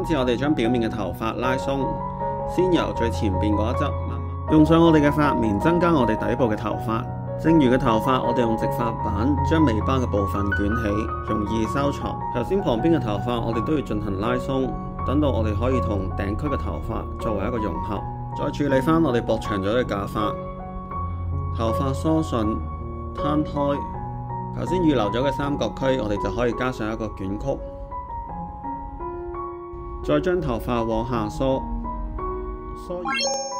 今次我哋將表面嘅頭髮拉鬆，先由最前邊嗰一側慢慢用上我哋嘅髮棉，增加我哋底部嘅頭髮。剩餘嘅頭髮，我哋用直髮板將尾巴嘅部分捲起，容易收藏。頭先旁邊嘅頭髮，我哋都要進行拉鬆，等到我哋可以同頂區嘅頭髮作為一個融合。再處理翻我哋駁長咗嘅假髮，頭髮梳順攤開。頭先預留咗嘅三角區，我哋就可以加上一個捲曲，再將頭髮往下梳完。